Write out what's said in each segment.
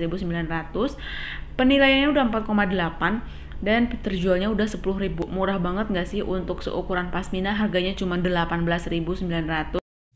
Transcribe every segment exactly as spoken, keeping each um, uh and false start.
ribu sembilan ratus. Penilaiannya udah empat koma delapan dan terjualnya udah sepuluh ribu. Murah banget nggak sih untuk seukuran pasmina, harganya cuma delapan belas ribu sembilan ratus.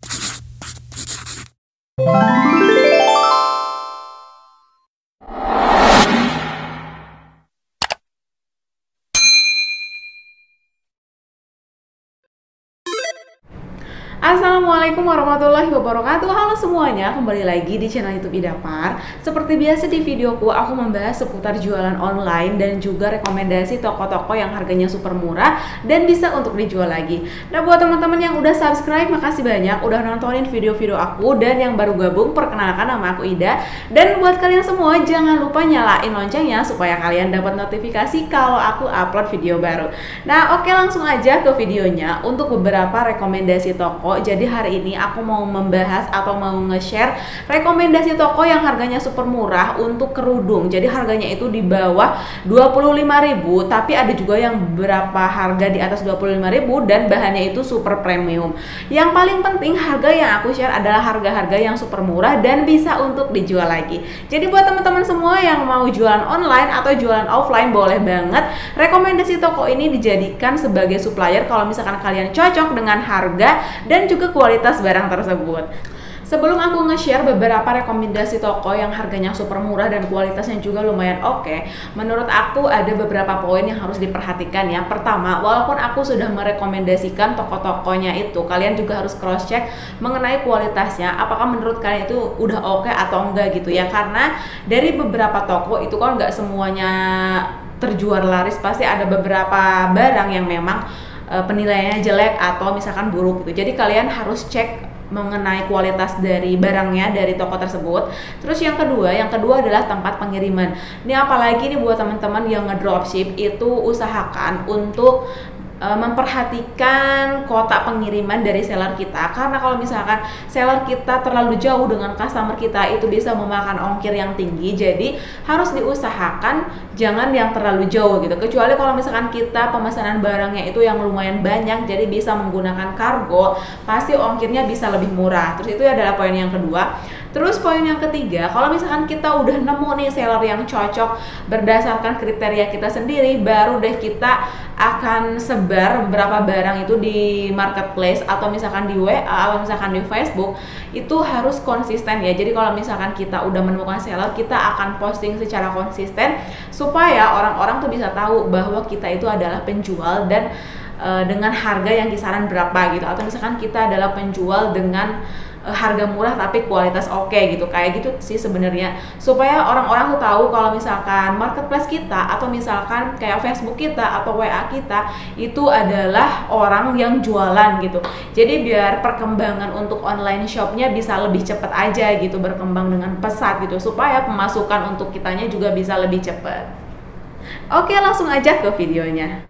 Assalamualaikum warahmatullahi wabarakatuh. Halo semuanya, kembali lagi di channel YouTube Idapar. Seperti biasa di videoku, aku membahas seputar jualan online dan juga rekomendasi toko-toko yang harganya super murah dan bisa untuk dijual lagi. Nah, buat teman-teman yang udah subscribe, makasih banyak udah nontonin video-video aku, dan yang baru gabung, perkenalkan nama aku Ida. Dan buat kalian semua, jangan lupa nyalain loncengnya supaya kalian dapat notifikasi kalau aku upload video baru. Nah, oke, langsung aja ke videonya. Untuk beberapa rekomendasi toko, jadi hari ini aku mau membahas atau mau nge-share rekomendasi toko yang harganya super murah untuk kerudung. Jadi harganya itu di bawah dua puluh lima ribu, tapi ada juga yang berapa harga di atas dua puluh lima ribu dan bahannya itu super premium. Yang paling penting, harga yang aku share adalah harga-harga yang super murah dan bisa untuk dijual lagi. Jadi buat teman-teman semua yang mau jualan online atau jualan offline, boleh banget rekomendasi toko ini dijadikan sebagai supplier kalau misalkan kalian cocok dengan harga dan juga kualitas barang tersebut. Sebelum aku nge-share beberapa rekomendasi toko yang harganya super murah dan kualitasnya juga lumayan oke, menurut aku ada beberapa poin yang harus diperhatikan ya. Pertama, walaupun aku sudah merekomendasikan toko-tokonya itu, kalian juga harus cross check mengenai kualitasnya, apakah menurut kalian itu udah oke atau enggak gitu ya. Karena dari beberapa toko itu kan nggak semuanya terjual laris, pasti ada beberapa barang yang memang penilaiannya jelek atau misalkan buruk gitu. Jadi kalian harus cek mengenai kualitas dari barangnya dari toko tersebut. Terus yang kedua, yang kedua adalah tempat pengiriman. Ini apalagi nih buat teman-teman yang ngedropship, itu usahakan untuk memperhatikan kota pengiriman dari seller kita, karena kalau misalkan seller kita terlalu jauh dengan customer kita, itu bisa memakan ongkir yang tinggi. Jadi harus diusahakan jangan yang terlalu jauh gitu, kecuali kalau misalkan kita pemesanan barangnya itu yang lumayan banyak, jadi bisa menggunakan kargo, pasti ongkirnya bisa lebih murah. Terus itu adalah poin yang kedua. Terus poin yang ketiga, kalau misalkan kita udah nemu nih seller yang cocok berdasarkan kriteria kita sendiri, baru deh kita akan sebar beberapa barang itu di marketplace atau misalkan di W A atau misalkan di Facebook. Itu harus konsisten ya. Jadi kalau misalkan kita udah menemukan seller, kita akan posting secara konsisten supaya orang-orang tuh bisa tahu bahwa kita itu adalah penjual dan e, dengan harga yang kisaran berapa gitu, atau misalkan kita adalah penjual dengan harga murah tapi kualitas oke okay, gitu. Kayak gitu sih sebenarnya, supaya orang-orang tuh tahu kalau misalkan marketplace kita atau misalkan kayak Facebook kita atau W A kita itu adalah orang yang jualan gitu. Jadi biar perkembangan untuk online shopnya bisa lebih cepat aja gitu, berkembang dengan pesat gitu, supaya pemasukan untuk kitanya juga bisa lebih cepat. Oke, langsung aja ke videonya.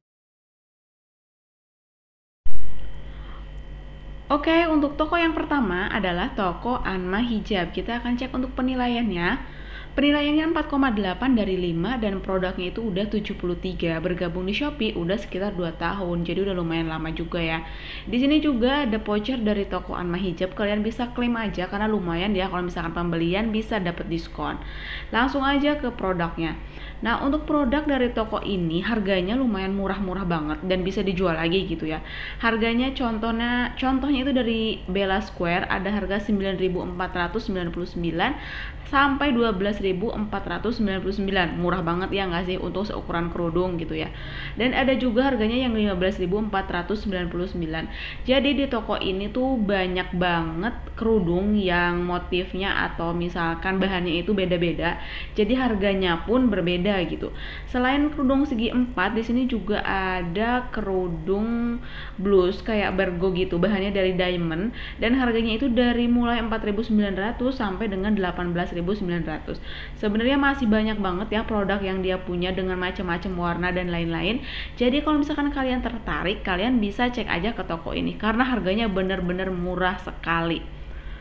Oke, untuk toko yang pertama adalah toko Anma Hijab. Kita akan cek untuk penilaiannya. Penilaiannya empat koma delapan dari lima dan produknya itu udah tujuh puluh tiga. Bergabung di Shopee udah sekitar dua tahun. Jadi udah lumayan lama juga ya. Di sini juga ada voucher dari toko Anma Hijab. Kalian bisa klaim aja karena lumayan ya, kalau misalkan pembelian bisa dapat diskon. Langsung aja ke produknya. Nah, untuk produk dari toko ini harganya lumayan murah-murah banget dan bisa dijual lagi gitu ya. Harganya contohnya contohnya itu dari Bella Square ada harga sembilan ribu empat ratus sembilan puluh sembilan sampai dua belas ribu empat ratus sembilan puluh sembilan. Murah banget ya nggak sih untuk seukuran kerudung gitu ya. Dan ada juga harganya yang lima belas ribu empat ratus sembilan puluh sembilan. Jadi di toko ini tuh banyak banget kerudung yang motifnya atau misalkan bahannya itu beda-beda. Jadi harganya pun berbeda gitu. Selain kerudung segi empat, di sini juga ada kerudung blus kayak bergo gitu, bahannya dari diamond dan harganya itu dari mulai empat ribu sembilan ratus sampai dengan delapan belas ribu sembilan ratus. Sebenarnya masih banyak banget ya produk yang dia punya dengan macam-macam warna dan lain-lain. Jadi kalau misalkan kalian tertarik, kalian bisa cek aja ke toko ini karena harganya benar-benar murah sekali.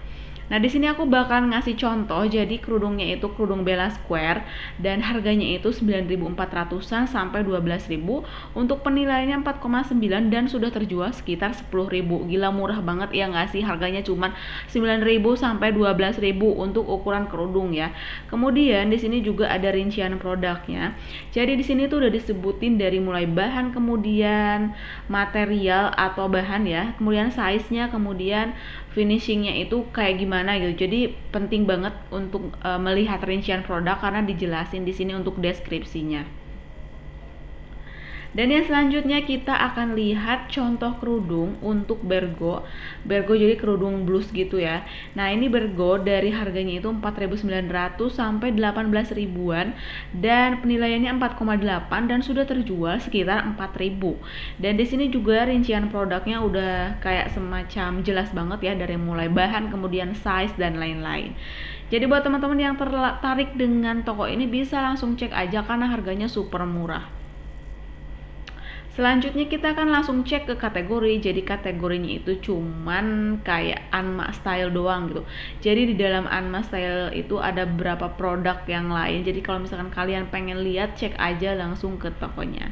Nah, di sini aku bakal ngasih contoh. Jadi kerudungnya itu kerudung Bella Square dan harganya itu sembilan ribu empat ratusan sampai dua belas ribu. Untuk penilaiannya empat koma sembilan dan sudah terjual sekitar sepuluh ribu. Gila murah banget ya nggak sih? Harganya cuma sembilan ribu sampai dua belas ribu untuk ukuran kerudung ya. Kemudian di sini juga ada rincian produknya. Jadi di sini tuh udah disebutin dari mulai bahan, kemudian material atau bahan ya, kemudian size-nya, kemudian finishingnya itu kayak gimana gitu. Jadi penting banget untuk uh, melihat rincian produk karena dijelasin di sini untuk deskripsinya. Dan yang selanjutnya kita akan lihat contoh kerudung untuk Bergo. Bergo jadi kerudung blus gitu ya. Nah, ini Bergo dari harganya itu empat ribu sembilan ratus sampai delapan belas ribuan dan penilaiannya empat koma delapan dan sudah terjual sekitar empat ribu. Dan di sini juga rincian produknya udah kayak semacam jelas banget ya, dari mulai bahan, kemudian size dan lain-lain. Jadi buat teman-teman yang tertarik dengan toko ini bisa langsung cek aja karena harganya super murah. Selanjutnya kita akan langsung cek ke kategori. Jadi kategorinya itu cuman kayak Anma Style doang gitu. Jadi di dalam Anma Style itu ada beberapa produk yang lain. Jadi kalau misalkan kalian pengen lihat, cek aja langsung ke tokonya.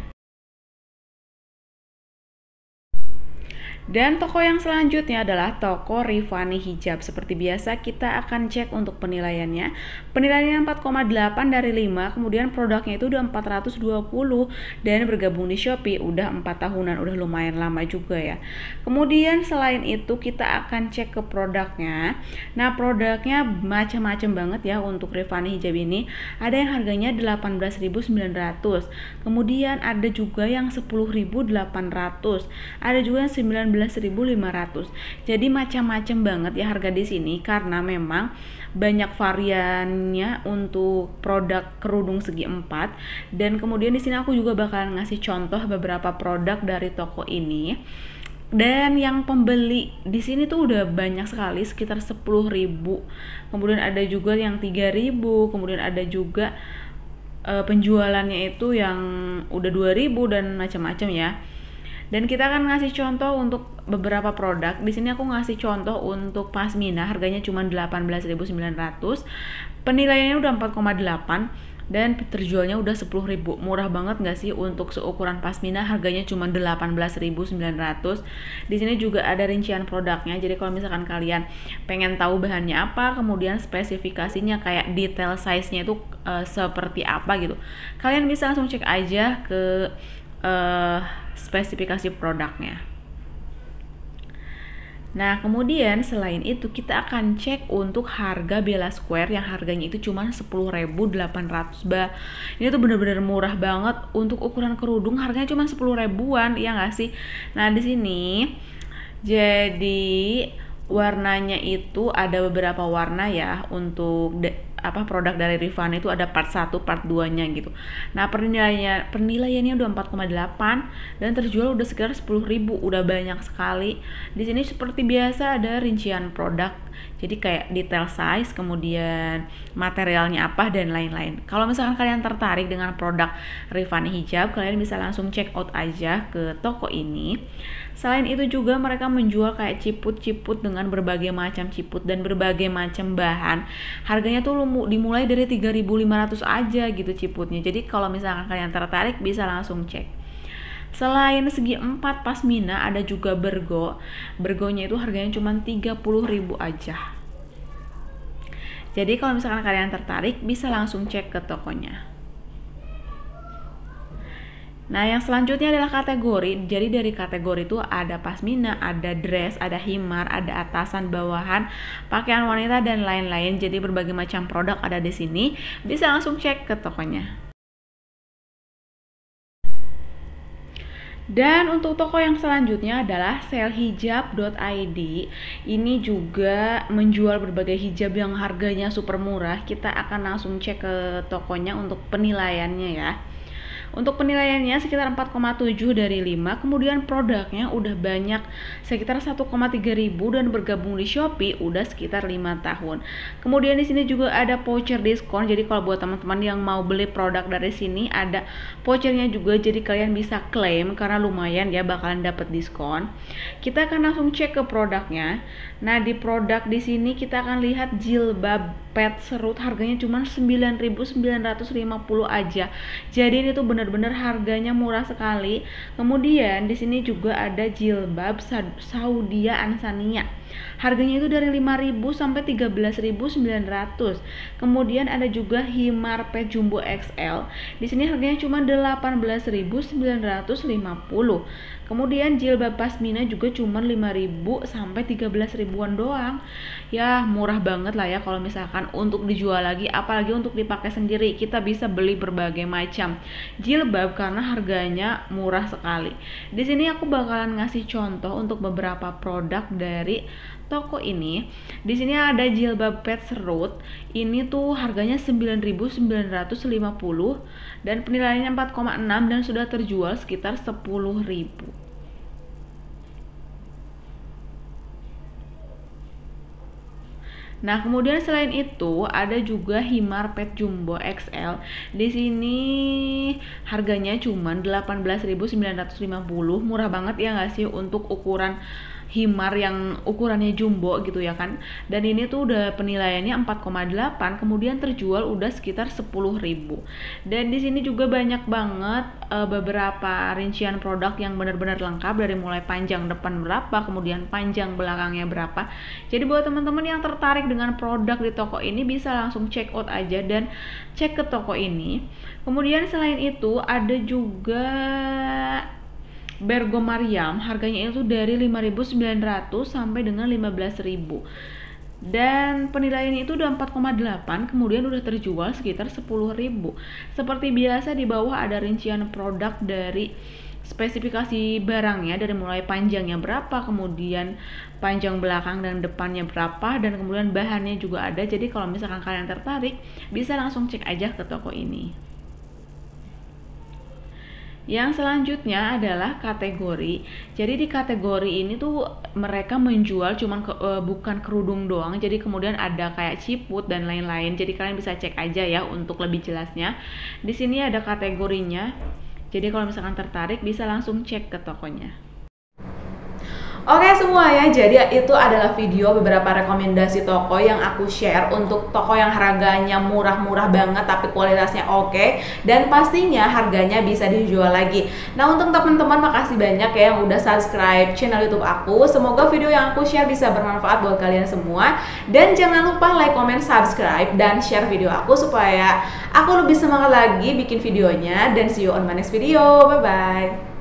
Dan toko yang selanjutnya adalah toko Rifani Hijab. Seperti biasa kita akan cek untuk penilaiannya. Penilaiannya empat koma delapan dari lima, kemudian produknya itu udah empat ratus dua puluh dan bergabung di Shopee udah empat tahunan, udah lumayan lama juga ya. Kemudian selain itu kita akan cek ke produknya. Nah, produknya macam-macam banget ya untuk Rifani Hijab ini. Ada yang harganya delapan belas ribu sembilan ratus. Kemudian ada juga yang sepuluh ribu delapan ratus. Ada juga yang sembilan belas ribu lima ratus. Jadi macam-macam banget ya harga di sini karena memang banyak variannya untuk produk kerudung segi empat. Dan kemudian di sini aku juga bakalan ngasih contoh beberapa produk dari toko ini. Dan yang pembeli di sini tuh udah banyak sekali, sekitar sepuluh ribu. Kemudian ada juga yang tiga ribu, kemudian ada juga uh, penjualannya itu yang udah dua ribu dan macam-macam ya. Dan kita akan ngasih contoh untuk beberapa produk. Di sini aku ngasih contoh untuk pasmina, harganya cuma delapan belas ribu sembilan ratus. Penilaiannya udah empat koma delapan dan terjualnya udah sepuluh ribu. Murah banget nggak sih untuk seukuran pasmina, harganya cuma delapan belas ribu sembilan ratus. Di sini juga ada rincian produknya. Jadi kalau misalkan kalian pengen tahu bahannya apa, kemudian spesifikasinya kayak detail size-nya itu uh, seperti apa gitu, kalian bisa langsung cek aja ke uh, spesifikasi produknya. Nah, kemudian selain itu kita akan cek untuk harga Bella Square yang harganya itu cuma sepuluh ribu delapan ratus. Bah, ini tuh bener-bener murah banget untuk ukuran kerudung, harganya cuma sepuluh ribuan, ya nggak sih? Nah, di sini jadi warnanya itu ada beberapa warna ya untuk de- apa produk dari Rifani itu ada part satu, part dua-nya gitu. Nah, penilaiannya penilaiannya udah empat koma delapan dan terjual udah sekitar sepuluh ribu, udah banyak sekali. Di sini seperti biasa ada rincian produk. Jadi kayak detail size, kemudian materialnya apa dan lain-lain. Kalau misalkan kalian tertarik dengan produk Rifani Hijab, kalian bisa langsung check out aja ke toko ini. Selain itu juga mereka menjual kayak ciput-ciput dengan berbagai macam ciput dan berbagai macam bahan. Harganya tuh dimulai dari tiga ribu lima ratus aja gitu ciputnya. Jadi kalau misalkan kalian tertarik bisa langsung cek. Selain segi empat pasmina ada juga Bergo. Bergonya itu harganya cuma tiga puluh ribu aja. Jadi kalau misalkan kalian tertarik bisa langsung cek ke tokonya. Nah, yang selanjutnya adalah kategori. Jadi dari kategori itu ada pasmina, ada dress, ada himar, ada atasan, bawahan, pakaian wanita dan lain-lain. Jadi berbagai macam produk ada di sini. Bisa langsung cek ke tokonya. Dan untuk toko yang selanjutnya adalah sel hijab dot i d. Ini juga menjual berbagai hijab yang harganya super murah. Kita akan langsung cek ke tokonya untuk penilaiannya ya. Untuk penilaiannya sekitar empat koma tujuh dari lima. Kemudian produknya udah banyak sekitar satu koma tiga ribu dan bergabung di Shopee udah sekitar lima tahun. Kemudian di sini juga ada voucher diskon. Jadi kalau buat teman-teman yang mau beli produk dari sini ada vouchernya juga, jadi kalian bisa klaim karena lumayan ya bakalan dapat diskon. Kita akan langsung cek ke produknya. Nah, di produk di sini kita akan lihat jilbab pet serut, harganya cuma sembilan ribu sembilan ratus lima puluh aja. Jadi ini tuh bener-bener harganya murah sekali. Kemudian di sini juga ada jilbab Saudia Ansania. Harganya itu dari lima ribu sampai tiga belas ribu sembilan ratus. Kemudian ada juga himar pet jumbo X L. Di sini harganya cuma delapan belas ribu sembilan ratus lima puluh. Kemudian jilbab pasmina juga cuma lima ribu sampai tiga belas ribuan doang. Ya, murah banget lah ya kalau misalkan untuk dijual lagi, apalagi untuk dipakai sendiri. Kita bisa beli berbagai macam jilbab karena harganya murah sekali. Di sini aku bakalan ngasih contoh untuk beberapa produk dari toko ini. Di sini ada jilbab pet serut. Ini tuh harganya sembilan ribu sembilan ratus lima puluh dan penilaiannya empat koma enam dan sudah terjual sekitar sepuluh ribu. Nah, kemudian selain itu ada juga himar pet jumbo X L. Di sini harganya cuma delapan belas ribu sembilan ratus lima puluh. Murah banget ya nggak sih untuk ukuran himar yang ukurannya jumbo gitu ya kan. Dan ini tuh udah penilaiannya empat koma delapan, kemudian terjual udah sekitar sepuluh ribu. Dan di sini juga banyak banget uh, beberapa rincian produk yang benar-benar lengkap, dari mulai panjang depan berapa, kemudian panjang belakangnya berapa. Jadi buat teman-teman yang tertarik dengan produk di toko ini bisa langsung check out aja dan cek ke toko ini. Kemudian selain itu ada juga Bergo Mariam, harganya itu dari lima ribu sembilan ratus sampai dengan lima belas ribu. Dan penilaiannya itu udah empat koma delapan, kemudian udah terjual sekitar sepuluh ribu. Seperti biasa di bawah ada rincian produk dari spesifikasi barangnya, dari mulai panjangnya berapa, kemudian panjang belakang dan depannya berapa, dan kemudian bahannya juga ada. Jadi kalau misalkan kalian tertarik, bisa langsung cek aja ke toko ini. Yang selanjutnya adalah kategori. Jadi di kategori ini tuh mereka menjual cuman ke, uh, bukan kerudung doang. Jadi kemudian ada kayak ciput dan lain-lain. Jadi kalian bisa cek aja ya untuk lebih jelasnya. Di sini ada kategorinya. Jadi kalau misalkan tertarik bisa langsung cek ke tokonya. Oke semua ya, jadi itu adalah video beberapa rekomendasi toko yang aku share untuk toko yang harganya murah-murah banget tapi kualitasnya oke dan pastinya harganya bisa dijual lagi. Nah, untuk teman-teman makasih banyak ya yang udah subscribe channel YouTube aku. Semoga video yang aku share bisa bermanfaat buat kalian semua, dan jangan lupa like, comment, subscribe dan share video aku supaya aku lebih semangat lagi bikin videonya. Dan see you on my next video. Bye bye.